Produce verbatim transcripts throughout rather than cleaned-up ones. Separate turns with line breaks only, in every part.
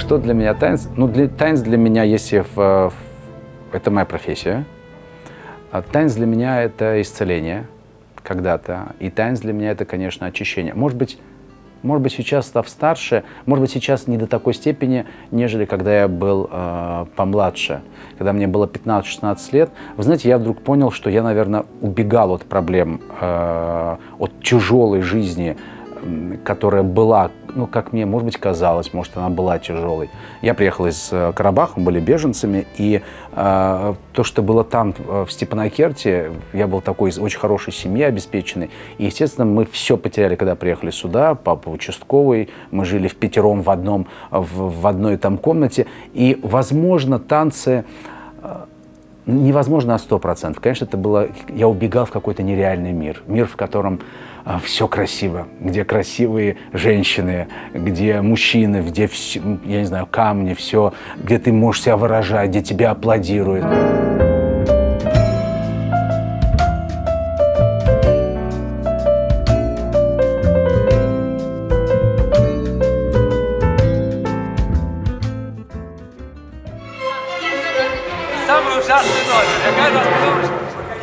Что для меня танец? Ну, для, танец для меня, если в, в, это моя профессия. А танец для меня это исцеление когда-то. И танец для меня это, конечно, очищение. Может быть, может быть, сейчас, став старше, может быть, сейчас не до такой степени, нежели когда я был э, помладше. Когда мне было пятнадцать-шестнадцать лет, вы знаете, я вдруг понял, что я, наверное, убегал от проблем, э, от тяжелой жизни, которая была, ну, как мне, может быть, казалось, может, она была тяжелой. Я приехал из Карабаха, мы были беженцами, и э, то, что было там, в Степанакерте, я был такой из очень хорошей семьи, обеспеченной, и, естественно, мы все потеряли, когда приехали сюда, папа участковый, мы жили впятером в, одном, в, в одной там комнате, и, возможно, танцы... Э, невозможно на сто процентов. Конечно, это было... Я убегал в какой-то нереальный мир. Мир, в котором а, все красиво. Где красивые женщины, где мужчины, где, все, я не знаю, камни, все. Где ты можешь себя выражать, где тебя аплодируют.
Самый ужасный номер. Я каждый раз подумаю, что...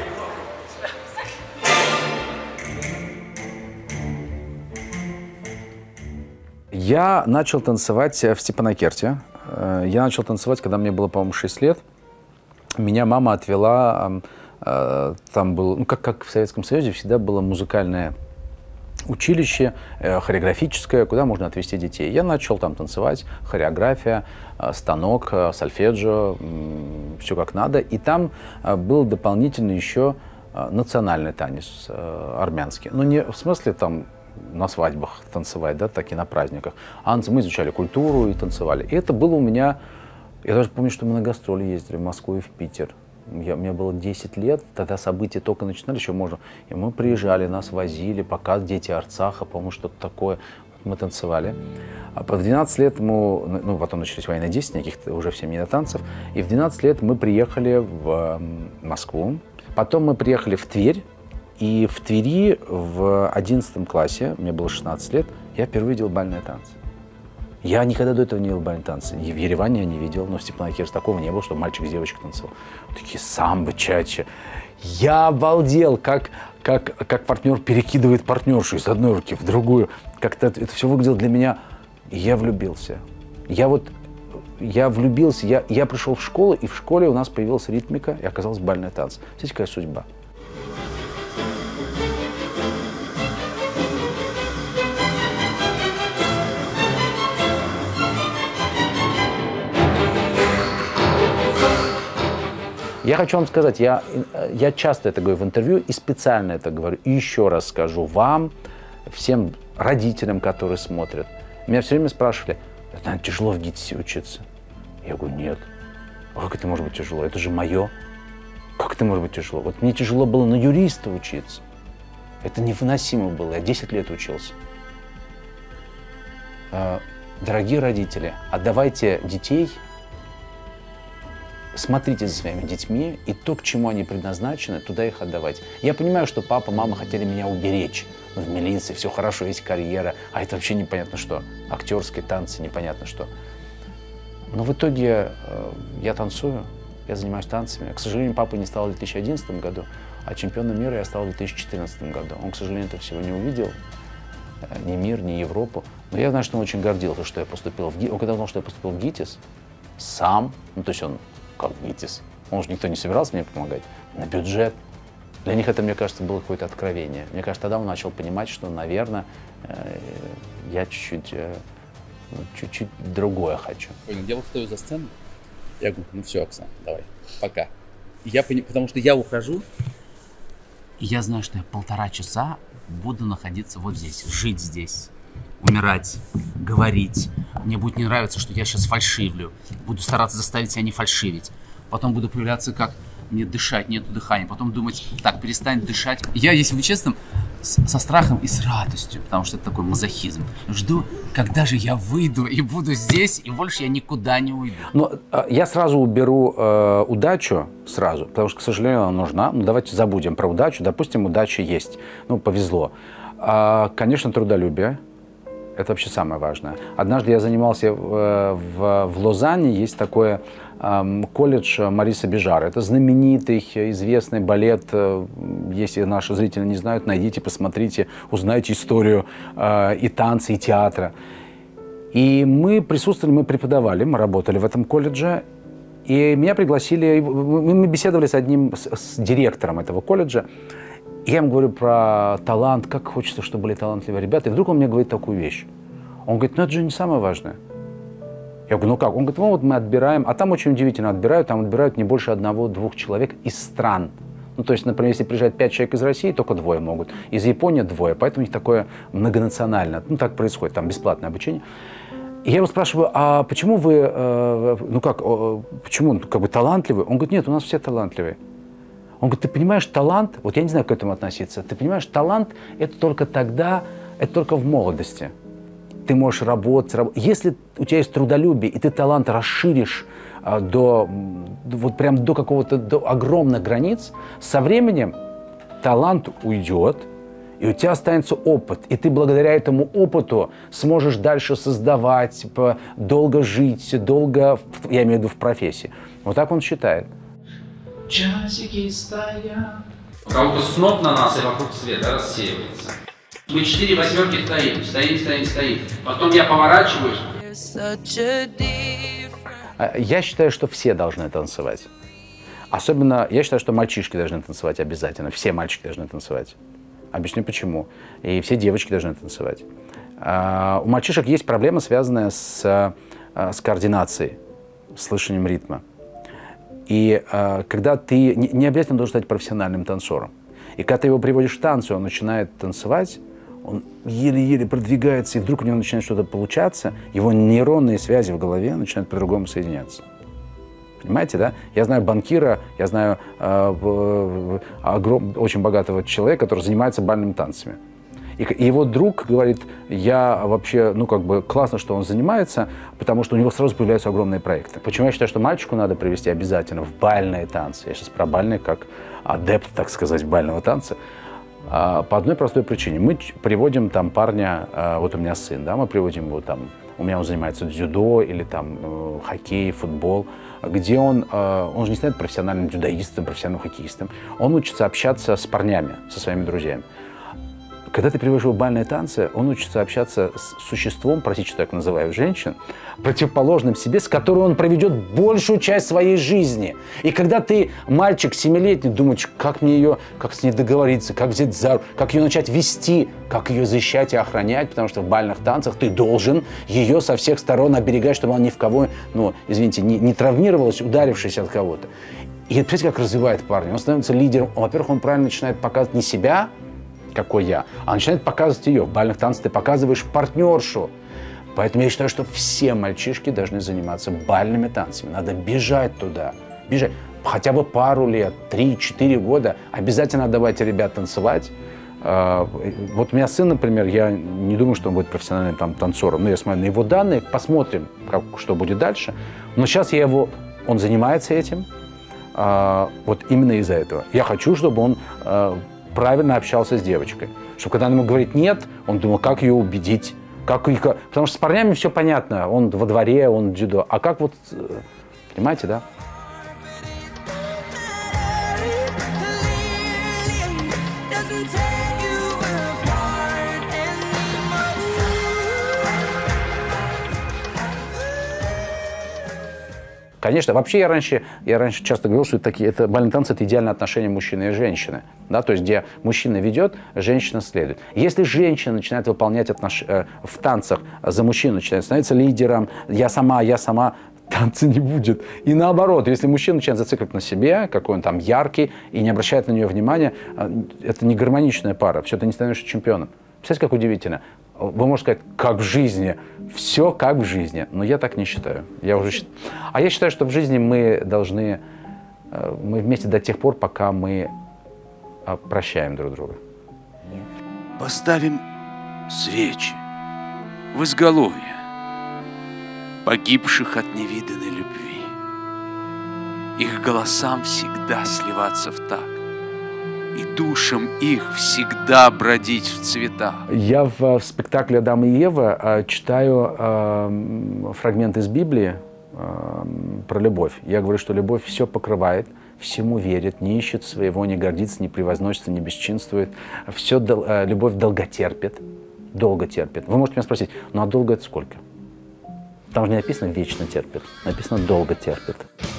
Я начал танцевать в Степанакерте. Я начал танцевать, когда мне было, по-моему, шесть лет. Меня мама отвела, там был, ну, как, как в Советском Союзе, всегда было музыкальное училище, хореографическое, куда можно отвезти детей. Я начал там танцевать, хореография, станок, сольфеджио, все как надо. И там был дополнительно еще национальный танец армянский. Но не в смысле там на свадьбах танцевать, да, так и на праздниках. А мы изучали культуру и танцевали. И это было у меня... Я даже помню, что мы на гастроли ездили в Москву и в Питер. Я, мне было десять лет, тогда события только начинали, еще можно. И мы приезжали, нас возили, показ «Дети Арцаха», по-моему, что-то такое. Мы танцевали. А в двенадцать лет мы, ну, потом начались военные действия, никаких уже всем не до танцев. И в двенадцать лет мы приехали в Москву. Потом мы приехали в Тверь. И в Твери в одиннадцатом классе, мне было шестнадцать лет, я впервые видел бальные танцы. Я никогда до этого не видел бальные танцы. И в Ереване я не видел, но в Степанакерте такого не было, чтобы мальчик с девочкой танцевал. Такие самбо, чачи. Я обалдел, как, как, как партнер перекидывает партнершу из одной руки в другую. Как-то это, это все выглядело для меня. И я влюбился. Я вот, я влюбился, я, я пришел в школу, и в школе у нас появилась ритмика, и оказалась бальная танцы. Знаете, какая судьба? Я хочу вам сказать, я, я часто это говорю в интервью и специально это говорю. И еще раз скажу вам, всем родителям, которые смотрят. Меня все время спрашивали, это, наверное, тяжело в ГИТИСе учиться. Я говорю, нет. А как это может быть тяжело? Это же мое. Как это может быть тяжело? Вот мне тяжело было на юриста учиться. Это невыносимо было. Я десять лет учился. Дорогие родители, отдавайте детей. Смотрите за своими детьми, и то, к чему они предназначены, туда их отдавать. Я понимаю, что папа, мама хотели меня уберечь. В милиции все хорошо, есть карьера, а это вообще непонятно что. Актерские танцы, непонятно что. Но в итоге э, я танцую, я занимаюсь танцами. К сожалению, папа не стал в две тысячи одиннадцатом году, а чемпионом мира я стал в две тысячи четырнадцатом году. Он, к сожалению, этого всего не увидел. Ни мир, ни Европу. Но я знаю, что он очень гордился, что я поступил в ГИТИС. Он когда узнал, что я поступил в ГИТИС, сам, ну то есть он как ГИТИС, он же никто не собирался мне помогать, на бюджет. Для них это, мне кажется, было какое-то откровение. Мне кажется, тогда он начал понимать, что, наверное, я чуть-чуть, чуть-чуть другое хочу.
Я вот стою за сценой, я говорю, ну все, Оксана, давай, пока. И я пони... Потому что я ухожу, и я знаю, что я полтора часа буду находиться вот здесь, жить здесь, умирать, говорить. Мне будет не нравиться, что я сейчас фальшивлю. Буду стараться заставить себя не фальшивить. Потом буду появляться как мне дышать, нету дыхания. Потом думать, так, перестань дышать. Я, если быть честным, с, со страхом и с радостью, потому что это такой мазохизм. Жду, когда же я выйду и буду здесь, и больше я никуда не уйду.
Но я сразу уберу э, удачу, сразу, потому что, к сожалению, она нужна. Ну, давайте забудем про удачу. Допустим, удача есть. Ну, повезло. А, конечно, трудолюбие. Это вообще самое важное. Однажды я занимался в, в, в Лозанне, есть такой э, колледж Мариса Бежара. Это знаменитый, известный балет. Если наши зрители не знают, найдите, посмотрите, узнайте историю э, и танца, и театра. И мы присутствовали, мы преподавали, мы работали в этом колледже. И меня пригласили, мы беседовали с одним, с, с директором этого колледжа. Я ему говорю про талант, как хочется, чтобы были талантливые ребята. И вдруг он мне говорит такую вещь. Он говорит, ну это же не самое важное. Я говорю, ну как? Он говорит, ну вот мы отбираем, а там очень удивительно отбирают, там отбирают не больше одного-двух человек из стран. Ну то есть, например, если приезжает пять человек из России, только двое могут. Из Японии двое, поэтому у них такое многонациональное. Ну так происходит, там бесплатное обучение. И я его спрашиваю, а почему вы, э, ну как, э, почему, как бы талантливый? Он говорит, нет, у нас все талантливые. Он говорит, ты понимаешь, талант, вот я не знаю, как к этому относиться, ты понимаешь, талант – это только тогда, это только в молодости. Ты можешь работать, работать. Если у тебя есть трудолюбие, и ты талант расширишь а, до, вот прям до какого-то, до огромных границ, со временем талант уйдет, и у тебя останется опыт. И ты благодаря этому опыту сможешь дальше создавать, долго жить, долго, я имею в виду в профессии. Вот так он считает.
Часики стоят. У кого-то сноп на нас и вокруг света рассеивается. Мы четыре восьмерки стоим, стоим, стоим, стоим. Потом я поворачиваюсь.
Я считаю, что все должны танцевать. Особенно, я считаю, что мальчишки должны танцевать обязательно. Все мальчики должны танцевать. Объясню почему. И все девочки должны танцевать. У мальчишек есть проблема, связанная с, с координацией, слышанием ритма. И э, когда ты не, не обязательно должен стать профессиональным танцором. И когда ты его приводишь в танцы, он начинает танцевать, он еле-еле продвигается, и вдруг у него начинает что-то получаться, его нейронные связи в голове начинают по-другому соединяться. Понимаете, да? Я знаю банкира, я знаю э, огром, очень богатого человека, который занимается бальными танцами. И, и его друг говорит, я вообще, ну как бы классно, что он занимается, потому что у него сразу появляются огромные проекты. Почему я считаю, что мальчику надо привести обязательно в бальные танцы? Я сейчас про бальные как адепт, так сказать, бального танца. А, по одной простой причине. Мы приводим там парня, а, вот у меня сын, да, мы приводим его там, у меня он занимается дзюдо или там э, хоккей, футбол, где он, э, он же не станет профессиональным дзюдоистом, профессиональным хоккеистом. Он учится общаться с парнями, со своими друзьями. Когда ты приводишь его в бальные танцы, он учится общаться с существом, практически так называют женщин, противоположным себе, с которой он проведет большую часть своей жизни. И когда ты, мальчик семилетний, думаешь, как мне ее, как с ней договориться, как взять за руку, как ее начать вести, как ее защищать и охранять, потому что в бальных танцах ты должен ее со всех сторон оберегать, чтобы она ни в кого, ну, извините, не, не травмировалась, ударившись от кого-то. И это, представляете, как развивает парня. Он становится лидером. Во-первых, он правильно начинает показывать не себя, какой я, а начинает показывать ее. В бальных танцах ты показываешь партнершу. Поэтому я считаю, что все мальчишки должны заниматься бальными танцами. Надо бежать туда, бежать. Хотя бы пару лет, три-четыре года. Обязательно давайте ребят танцевать. Вот у меня сын, например, я не думаю, что он будет профессиональным там, танцором. Но я смотрю на его данные, посмотрим, как, что будет дальше. Но сейчас я его, он занимается этим. Вот именно из-за этого. Я хочу, чтобы он правильно общался с девочкой. Чтобы когда она ему говорит «нет», он думал, как ее убедить. Как их... Потому что с парнями все понятно. Он во дворе, он дзюдо. А как вот... Понимаете, да? Конечно, вообще я раньше, я раньше часто говорил, что это, такие, это бальные танцы – это идеальное отношение мужчины и женщины. Да? То есть, где мужчина ведет, женщина следует. Если женщина начинает выполнять отнош... э, в танцах за мужчину, начинает становиться лидером, я сама, я сама, танца не будет. И наоборот, если мужчина начинает зацикливать на себе, какой он там яркий, и не обращает на нее внимания, это не гармоничная пара, все, ты не становишься чемпионом. Представляете, как удивительно. Вы можете сказать, как в жизни. Все как в жизни. Но я так не считаю. Я уже считаю. А я считаю, что в жизни мы должны... Мы вместе до тех пор, пока мы прощаем друг друга.
Поставим свечи в изголовье погибших от невиданной любви. Их голосам всегда сливаться в такт. и душам их всегда бродить в цветах.
Я в, в спектакле «Адам и Ева» э, читаю э, фрагмент из Библии э, про любовь. Я говорю, что любовь все покрывает, всему верит, не ищет своего, не гордится, не превозносится, не бесчинствует. Все, э, любовь долготерпит, долго терпит. Вы можете меня спросить, ну а долго это сколько? Там же не написано «вечно терпит», написано «долго терпит».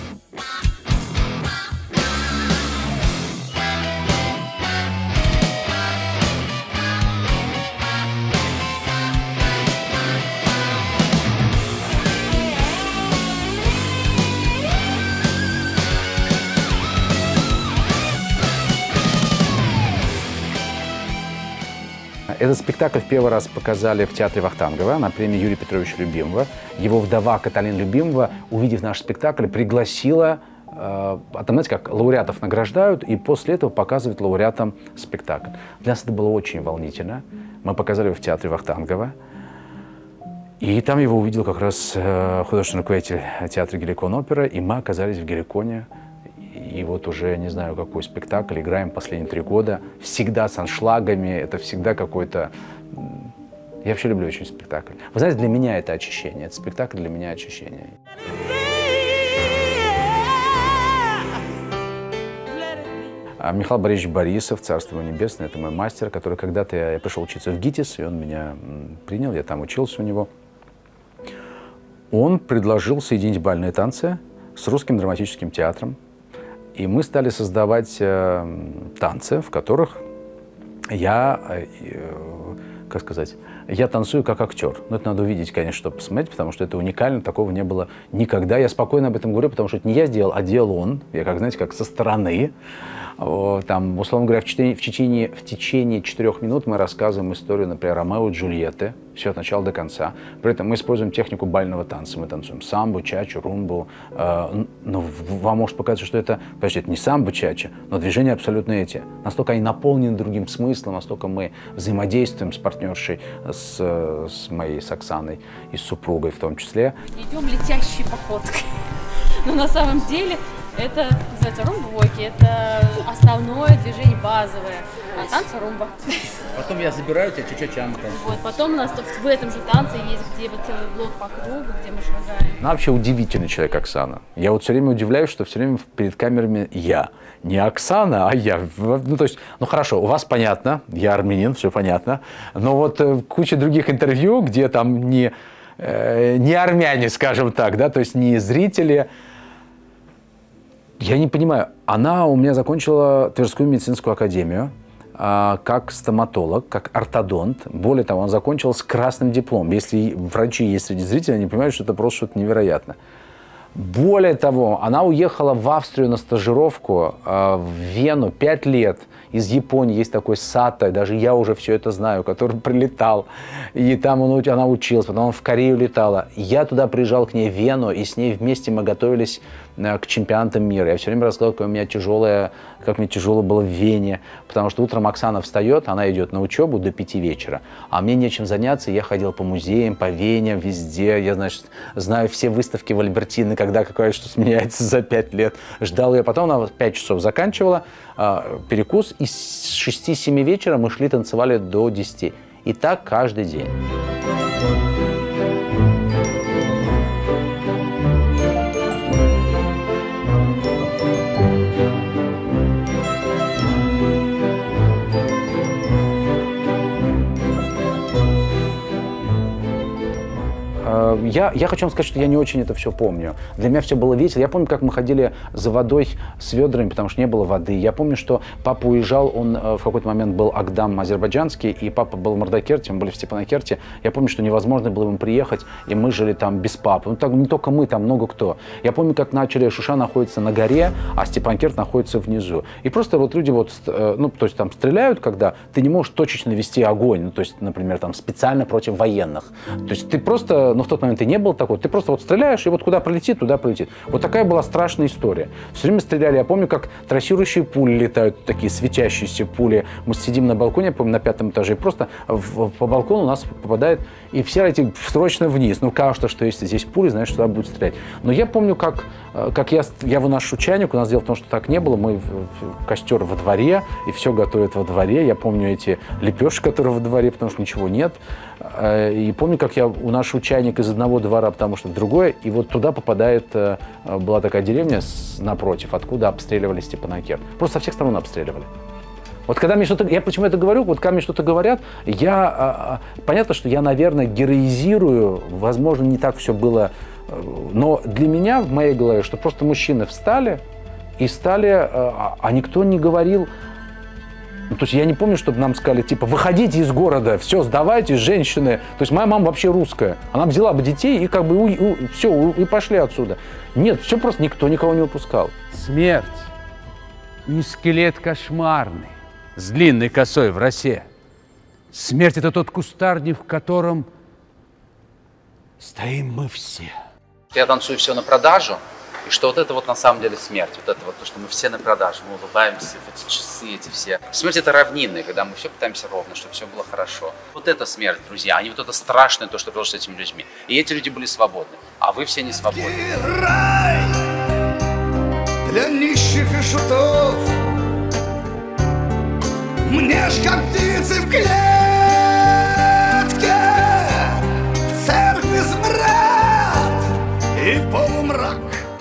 Этот спектакль в первый раз показали в театре Вахтангова на премии Юрия Петровича Любимова. Его вдова Каталина Любимова, увидев наш спектакль, пригласила, э, а там, знаете, как лауреатов награждают, и после этого показывают лауреатам спектакль. Для нас это было очень волнительно. Мы показали его в театре Вахтангова. И там его увидел как раз э, художественный руководитель театра Геликон-опера, и мы оказались в Геликоне. И вот уже не знаю, какой спектакль играем последние три года. Всегда с аншлагами, это всегда какой-то... Я вообще люблю очень спектакль. Вы знаете, для меня это очищение. Это спектакль для меня очищение. А Михаил Борисович Борисов, царство его небесное, это мой мастер, который когда-то я, я пришел учиться в ГИТИС, и он меня принял, я там учился у него. Он предложил соединить бальные танцы с русским драматическим театром. И мы стали создавать э, танцы, в которых я, э, как сказать, я танцую как актер. Но это надо увидеть, конечно, чтобы посмотреть, потому что это уникально, такого не было никогда. Я спокойно об этом говорю, потому что это не я сделал, а делал он. Я, как знаете, как со стороны. Там, условно говоря, в течение, в, течение, в течение четырех минут мы рассказываем историю, например, Ромео и Джульетты, все от начала до конца. При этом мы используем технику бального танца. Мы танцуем самбо, чачу, румбу. Э, ну, вам может показаться, что это, подожди, это не самбо, чача, но движения абсолютно эти. Настолько они наполнены другим смыслом, настолько мы взаимодействуем с партнершей, с, с моей, с Оксаной и с супругой в том числе.
Идем летящей походкой. Но на самом деле это называется румба-войки, это основное движение базовое, а танцы румба.
Потом я забираю тебя ча-ча-чан.
Вот, потом у нас в этом же танце есть, где вот целый блок по кругу, где мы шагаем.
Она вообще удивительный человек, Оксана. Я вот все время удивляюсь, что все время перед камерами я. Не Оксана, а я. Ну, то есть, ну хорошо, у вас понятно, я армянин, все понятно. Но вот э, куча других интервью, где там не, э, не армяне, скажем так, да, то есть не зрители. Я не понимаю, она у меня закончила Тверскую медицинскую академию а, как стоматолог, как ортодонт. Более того, она закончила с красным дипломом. Если врачи есть среди зрителей, они понимают, что это просто что-то невероятное. Более того, она уехала в Австрию на стажировку, а, в Вену, пять лет. Из Японии есть такой Сато, даже я уже все это знаю, который прилетал. И там он, она училась, потом он в Корею летала. Я туда приезжал к ней в Вену, и с ней вместе мы готовились к чемпионатам мира. Я все время рассказывал, как у меня тяжелое, как мне тяжело было в Вене, потому что утром Оксана встает, она идет на учебу до пяти вечера, а мне нечем заняться, я ходил по музеям, по Вене, везде, я, значит, знаю все выставки в Альбертино, когда какое что сменяется за пять лет. Ждал ее, потом она в пять часов заканчивала перекус, и с шести-семи вечера мы шли, танцевали до десяти. И так каждый день. Я, я хочу вам сказать, что я не очень это все помню. Для меня все было весело. Я помню, как мы ходили за водой с ведрами, потому что не было воды. Я помню, что папа уезжал, он в какой-то момент был Агдам азербайджанский, и папа был в Мордокерте, мы были в Степанакерте. Я помню, что невозможно было ему приехать, и мы жили там без папы. Ну, так, не только мы, там много кто. Я помню, как начали, Шуша находится на горе, а Степанакерт находится внизу. И просто вот люди вот, ну, то есть там стреляют, когда ты не можешь точечно вести огонь, ну, то есть, например, там специально против военных. То есть ты просто, ну, в тот момент ты не было такого. Ты просто вот стреляешь, и вот куда пролетит, туда пролетит. Вот такая была страшная история. Все время стреляли. Я помню, как трассирующие пули летают, такие светящиеся пули. Мы сидим на балконе, я помню, на пятом этаже, и просто в, по балкону у нас попадает, и все эти срочно вниз. Ну, кажется, что если здесь пули, знаешь, туда будут стрелять. Но я помню, как, как я, я выношу чайник, у нас дело в том, что так не было. Мы костер во дворе, и все готовят во дворе. Я помню эти лепешки, которые во дворе, потому что ничего нет. И помню, как я уношу чайник из одного двора, потому что в другое, и вот туда попадает, была такая деревня напротив, откуда обстреливали Степанакерт. Просто со всех сторон обстреливали. Вот когда мне что-то, я почему это говорю, вот когда мне что-то говорят, я, понятно, что я, наверное, героизирую, возможно, не так все было, но для меня, в моей голове, что просто мужчины встали и стали, а никто не говорил. Ну, то есть я не помню, чтобы нам сказали, типа, выходите из города, все, сдавайте, женщины. То есть моя мама вообще русская. Она взяла бы детей и как бы у, у, все, у, и пошли отсюда. Нет, все просто никто никого не выпускал.
Смерть не скелет кошмарный, с длинной косой в росе. Смерть — это тот кустарник, в котором стоим мы все.
Я танцую все на продажу, и что вот это вот на самом деле смерть, вот это вот то, что мы все на продаже, мы улыбаемся, эти часы, эти все. Смерть — это равнинная, когда мы все пытаемся ровно, чтобы все было хорошо. Вот это смерть, друзья, а не вот это страшное, то, что произошло с этими людьми. И эти люди были свободны, а вы все не свободны.
Рай для нищих и шутов, мне ж как птицы в клетке, в церкви смрад и полумрак.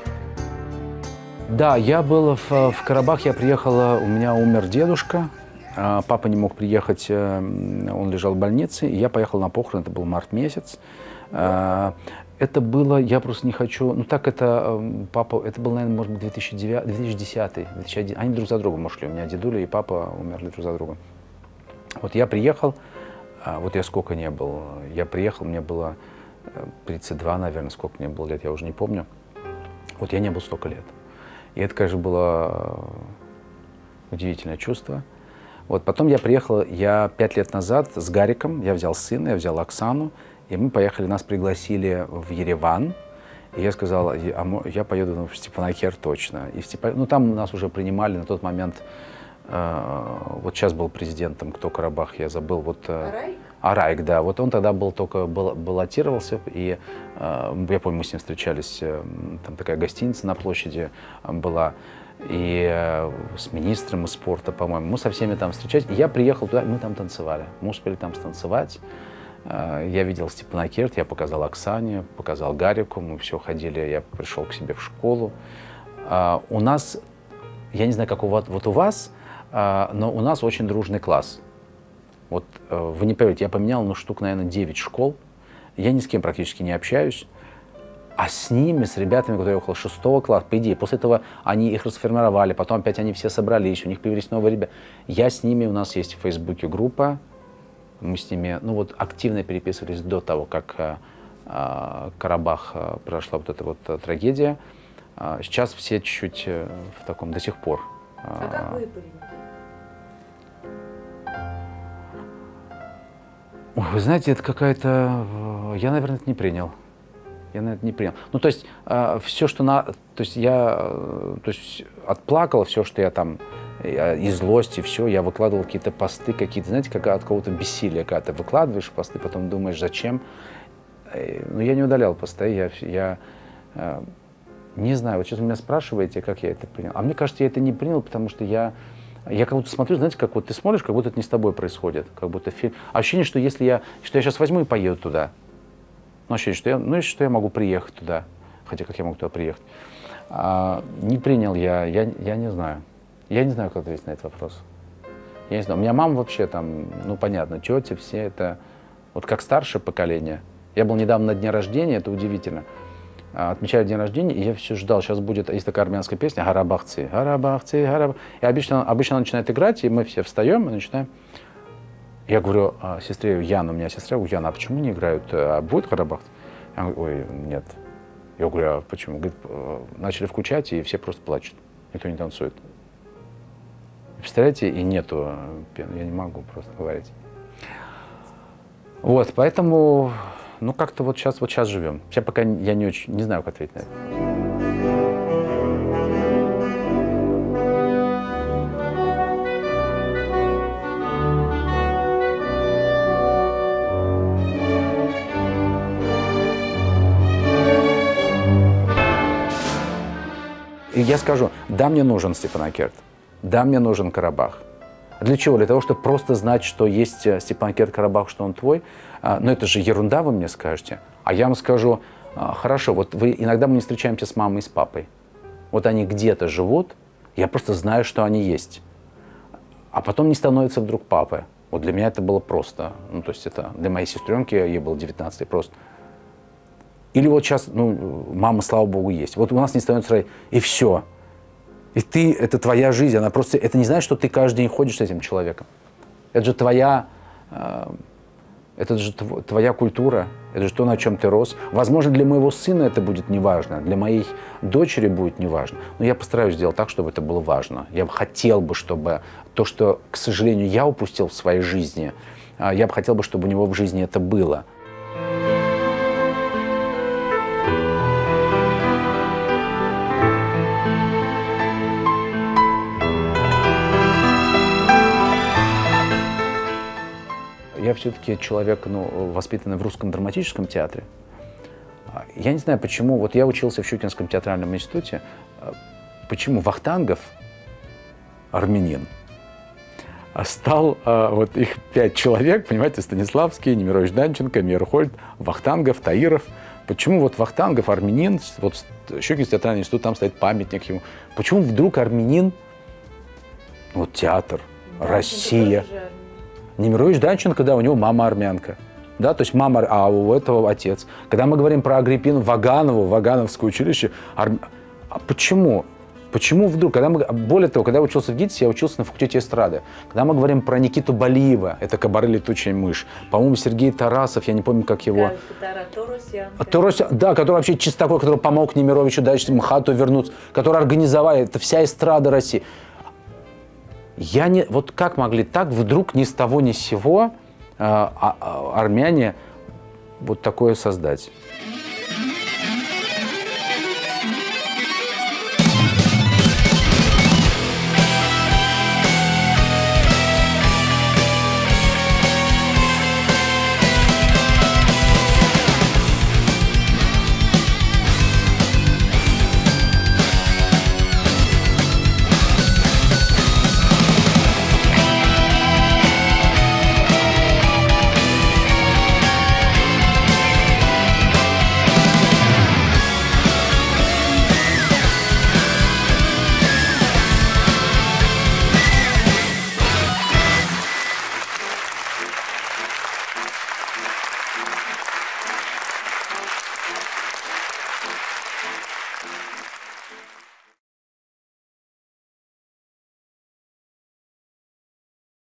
Да, я был в, в Карабах, я приехала, у меня умер дедушка, папа не мог приехать, он лежал в больнице, и я поехал на похороны, это был март месяц. Это было, я просто не хочу, ну так это, папа, это был, наверное, может быть, две тысячи девятый, две тысячи десятый, две тысячи одиннадцатый, они друг за другом ушли, у меня дедуля и папа умерли друг за другом. Вот я приехал, вот я сколько не был, я приехал, мне было тридцать два, наверное, сколько мне было лет, я уже не помню. Вот я не был столько лет. И это, конечно, было удивительное чувство. Вот потом я приехал, я пять лет назад с Гариком, я взял сына, я взял Оксану, и мы поехали, нас пригласили в Ереван. И я сказал, я поеду ну, в Степанакерт точно. И в Степан... Ну, там нас уже принимали на тот момент, э, вот сейчас был президентом, кто Карабах, я забыл. Вот, э, Арайк? Арайк, да. Вот он тогда был только бал, баллотировался, и э, я помню, мы с ним встречались, э, там такая гостиница на площади была, и э, с министром из спорта, по-моему. Мы со всеми там встречались. И я приехал туда, мы там танцевали. Мы успели там станцевать. Я видел Степанакерт, я показал Оксане, показал Гарику, мы все ходили, я пришел к себе в школу. У нас, я не знаю, как у вас, вот у вас, но у нас очень дружный класс. Вот вы не поверите, я поменял, ну, штук, наверное, девять школ, я ни с кем практически не общаюсь, а с ними, с ребятами, которые около шестого класса, по идее, после этого они их расформировали, потом опять они все собрались, у них появились новые ребята. Я с ними, у нас есть в Фейсбуке группа, мы с ними, ну вот, активно переписывались до того, как э, э, Карабах э, произошла вот эта вот э, трагедия. Э, сейчас все чуть-чуть э, в таком, до сих пор. Э,
а как вы приняли?
Ой, вы знаете, это какая-то... Э, я, наверное, это не принял. Я, наверное, это не принял. Ну, то есть, э, все, что на... То есть, я э, то есть, отплакал все, что я там... И злость, и все, я выкладывал какие-то посты, какие-то, знаете, как от какого-то бессилия, когда ты выкладываешь посты, потом думаешь, зачем. Но я не удалял посты, я, я э, не знаю, вот сейчас вы меня спрашиваете, как я это принял. А мне кажется, я это не принял, потому что я, я как будто смотрю, знаете, как вот ты смотришь, как будто это не с тобой происходит, как будто фильм. Ощущение, что если я, что я сейчас возьму и поеду туда, ну, ощущение, что я, ну, что я могу приехать туда, хотя как я могу туда приехать. А, не принял я, я, я не знаю. Я не знаю, как ответить на этот вопрос. Я не знаю. У меня мама вообще там, ну понятно, тети, все это, вот как старшее поколение. Я был недавно на дне рождения, это удивительно. Отмечали день рождения, и я все ждал, сейчас будет, есть такая армянская песня «Гарабахцы», «Гарабахцы», «Гарабахцы». И обычно, обычно она начинает играть, и мы все встаем и начинаем. Я говорю а, сестре Яну, у меня сестра, говорю, Яна, а почему не играют, а будет «Гарабахцы»? Она говорит, ой, нет. Я говорю, а почему? Говорит, начали включать, и все просто плачут, никто не танцует. Представляете, и нету пены, я не могу просто говорить. Вот, поэтому, Ну, как-то вот сейчас, вот сейчас живем. Сейчас пока я не очень, не знаю, как ответить на это. И я скажу, да, мне нужен Степанакерт, да, мне нужен Карабах. Для чего? Для того, чтобы просто знать, что есть Степанакерт, Карабах, что он твой. Но это же ерунда, вы мне скажете. А я вам скажу, хорошо, вот вы, иногда мы не встречаемся с мамой и с папой. Вот они где-то живут, я просто знаю, что они есть. А потом не становится вдруг папой. Вот для меня это было просто. Ну, то есть это для моей сестренки, ей было девятнадцать, просто. Или вот сейчас, ну, мама, слава богу, есть. Вот у нас не становится, и все. И ты, это твоя жизнь, она просто, это не значит, что ты каждый день ходишь с этим человеком. Это же твоя, э, это же твоя культура, это же то, на чем ты рос. Возможно, для моего сына это будет неважно, для моей дочери будет неважно. Но я постараюсь сделать так, чтобы это было важно. Я бы хотел бы, чтобы то, что, к сожалению, я упустил в своей жизни, э, я бы хотел бы, чтобы у него в жизни это было. Я все-таки человек, ну, воспитанный в русском драматическом театре. Я не знаю, почему. Вот я учился в Щукинском театральном институте. Почему Вахтангов, армянин, стал, вот их пять человек, понимаете, Станиславский, Немирович Данченко, Мейерхольд, Вахтангов, Таиров. Почему вот Вахтангов, армянин, вот Щукинский театральный институт, там стоит памятник ему. Почему вдруг армянин, вот театр, да, Россия. Немирович Данченко, да, у него мама армянка. Да, то есть мама, а у этого отец. Когда мы говорим про Агриппину Ваганову, Вагановское училище, арм... а почему? Почему вдруг? Когда мы... Более того, когда я учился в ГИТИСе, я учился на факультете эстрады. Когда мы говорим про Никиту Балиева, это «Кабары летучая мышь», по-моему, Сергей Тарасов, я не помню, как его...
Да, Торосян.
Торосян, да, который вообще чистокол, который помог Немировичу дальше МХАТу вернуться, который организовали, это вся эстрада России. Я не, вот как могли так вдруг ни с того ни с сего э, а, а, армяне вот такое создать?